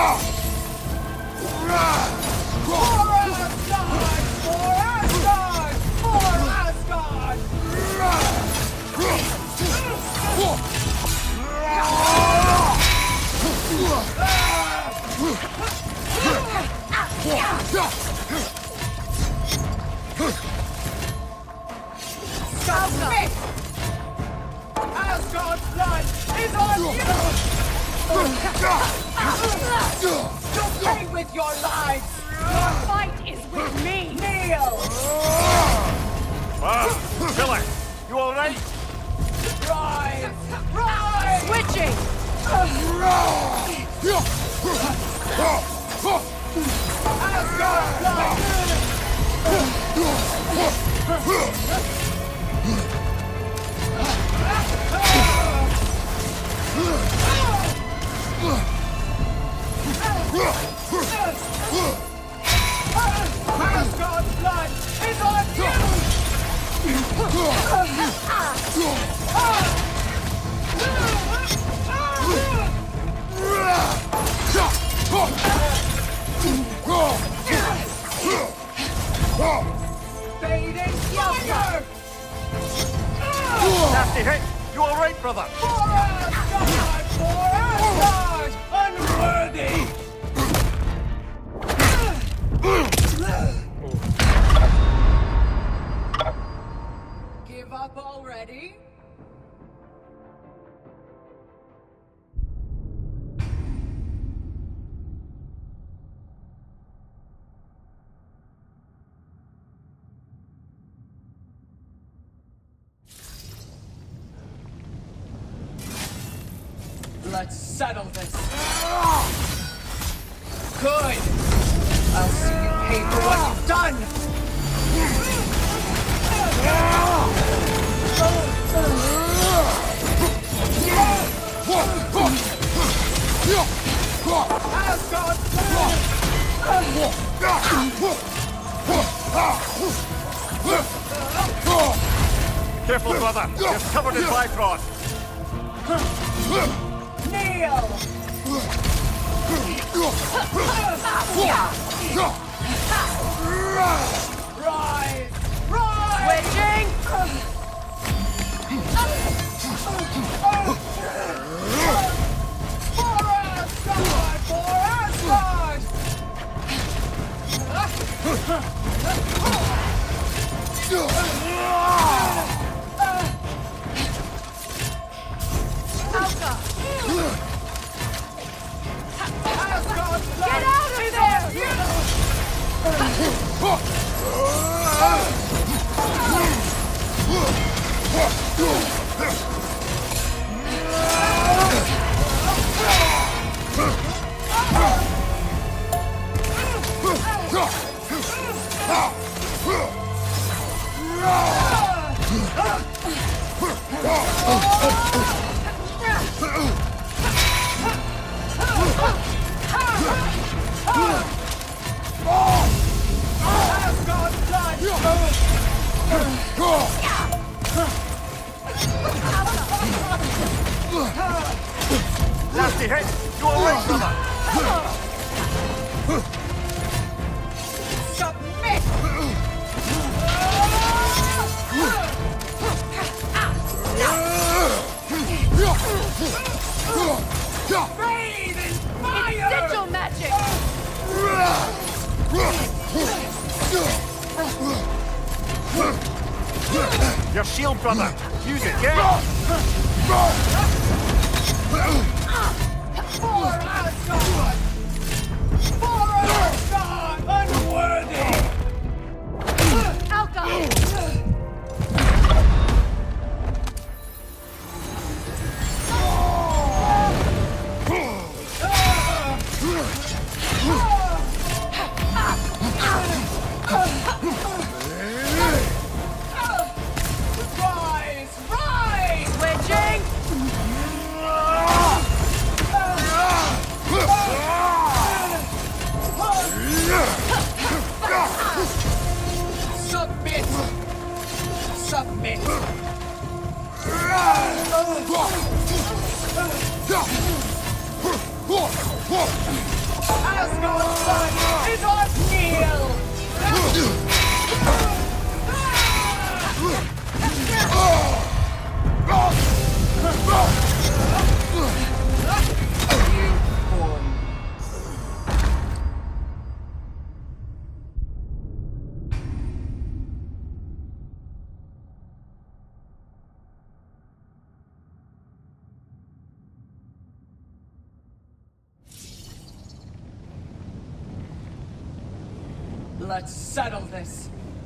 Asgard's blood is on you! You pay with your lives! Your fight is with me! Kneel! Miller, you all right? Rise! Rise! Switching! Asgard's blood! Asgard's blood is on you! Fading fire! Nasty hit! You all right, brother? For Asgard! For Asgard! Unworthy! Give up already? Let's settle this. Good! I'll see you pay for what you've done! Careful, brother. You're covered in Bifrost. Kneel! Rise! Rise! Switching! For Asgard! For Asgard! Alka! Asgard's blood! Get out of Nasty hit! You all right, brother? Submit! Bathe in fire! Sigil magic! Your shield, brother! Use it, yeah! For Asgard! For Asgard! Unworthy! Alka! Rise! Rise! Switching! Submit! Submit! Asgard's blood is on Neil! Let's settle this.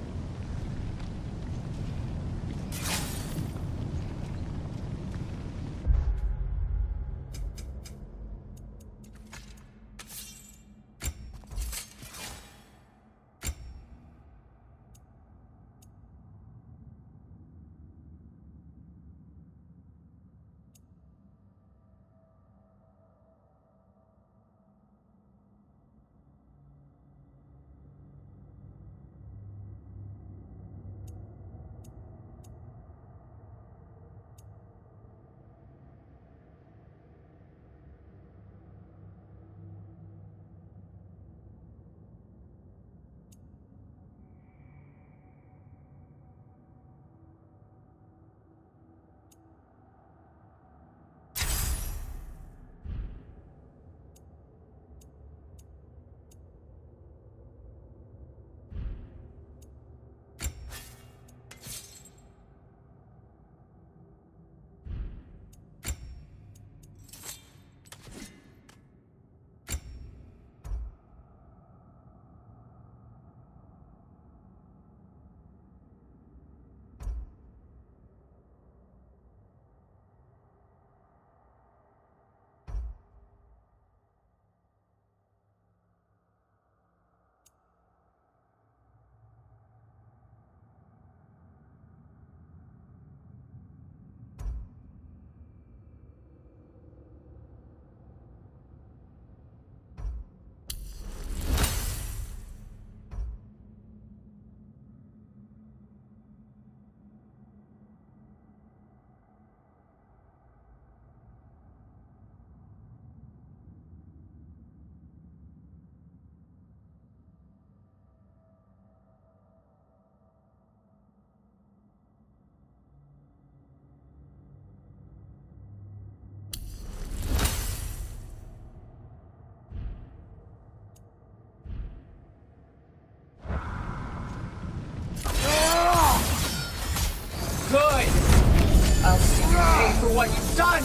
Good! I'll see you pay for what you've done!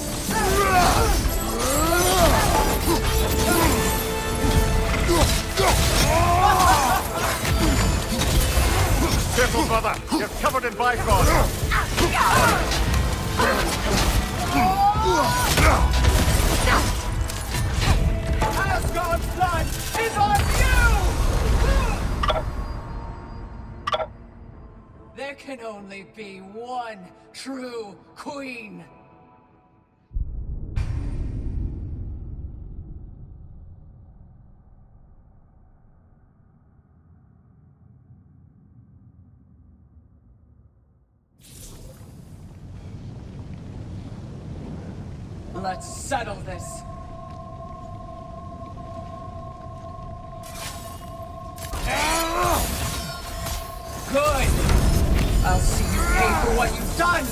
Careful, brother! You're covered in Bifrost! Asgard's blood is on you! There can only be one true queen! Let's settle this. Good! I'll see you pay for what you've done!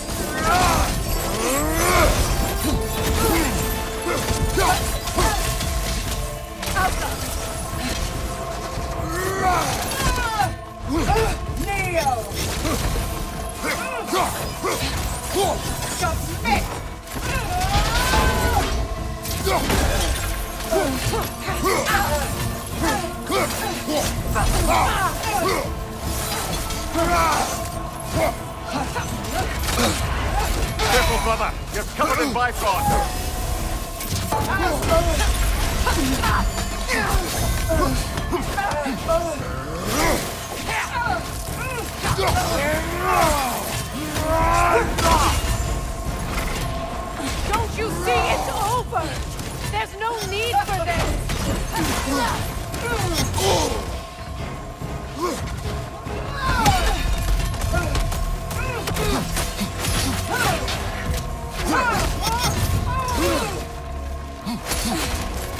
Neo! Submit! Careful, brother! You're covered in Bifrost! Don't you see it's over? There's no need for this!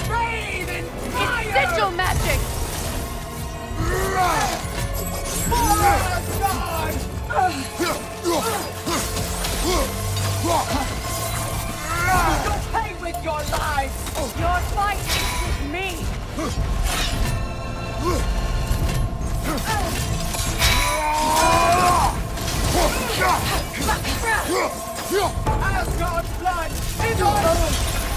Bathe in fire! It's sigil magic! Don't play with your lives! Your fight is with me! Asgard's blood is on us!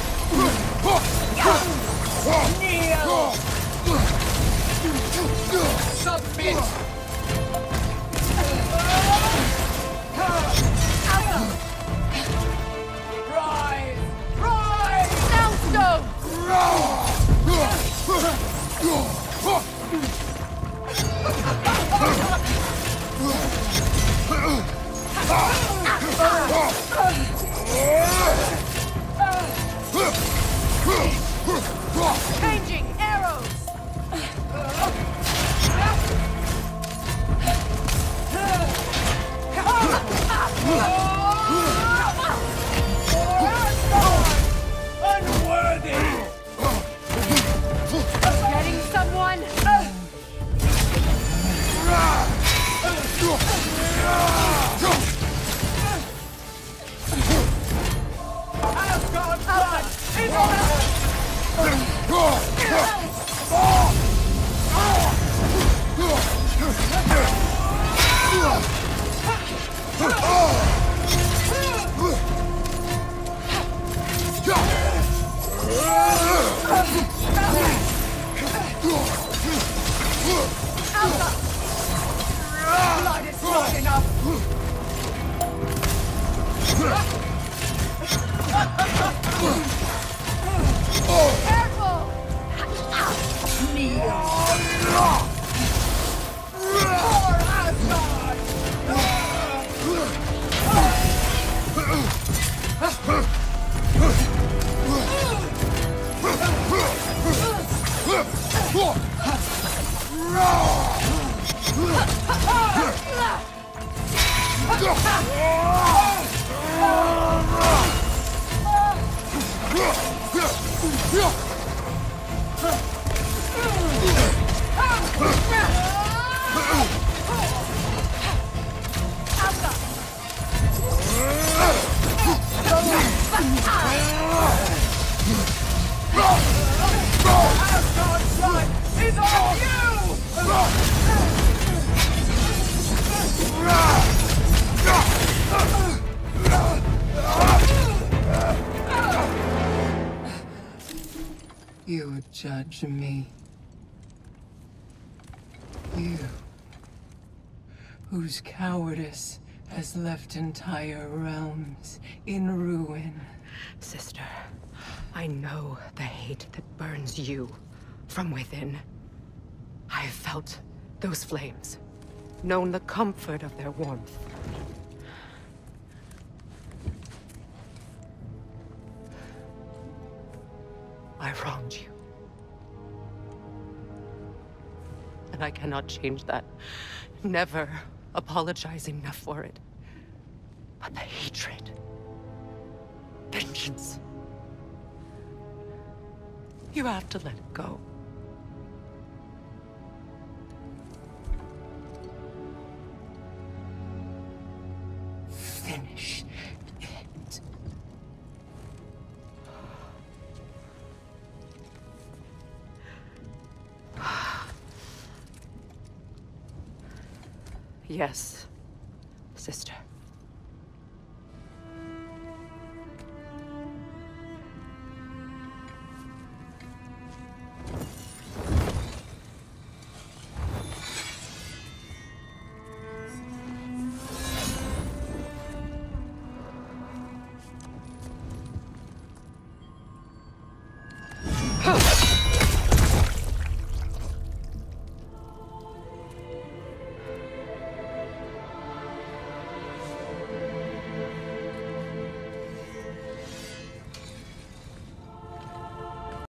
Kneel! Submit! Rise! Rise! Soundstone! Changing arrows! Unworthy! Getting someone? Asgard's blood is on us! Blood is not enough! Careful! Kneel! For Asgard! Asgard's blood is on you! You judge me. You, whose cowardice has left entire realms in ruin. Sister, I know the hate that burns you from within. I've felt those flames, known the comfort of their warmth. I wronged you. And I cannot change that. Never apologize enough for it. But the hatred, vengeance, you have to let it go. Finish it. Yes, sister. Huh.